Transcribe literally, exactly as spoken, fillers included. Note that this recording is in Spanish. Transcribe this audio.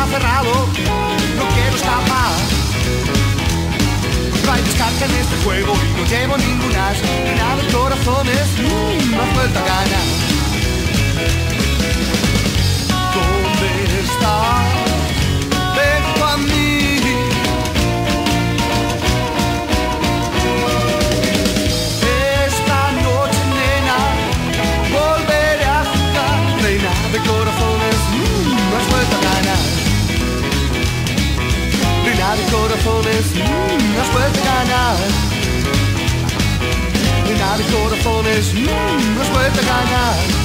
cerrado, no quiero escapar. No hay descarga en este juego y no llevo ninguna. Nada de corazones, mmm, me has vuelto a ganar. ¿Dónde estás? Ven a mí. Esta noche, nena, volveré a jugar. Reina de corazones, mmm, me has vuelto a ganar. Reina de corazones, mmm, me has vuelto a ganar. Reina de corazones, mmm, me has vuelto a ganar.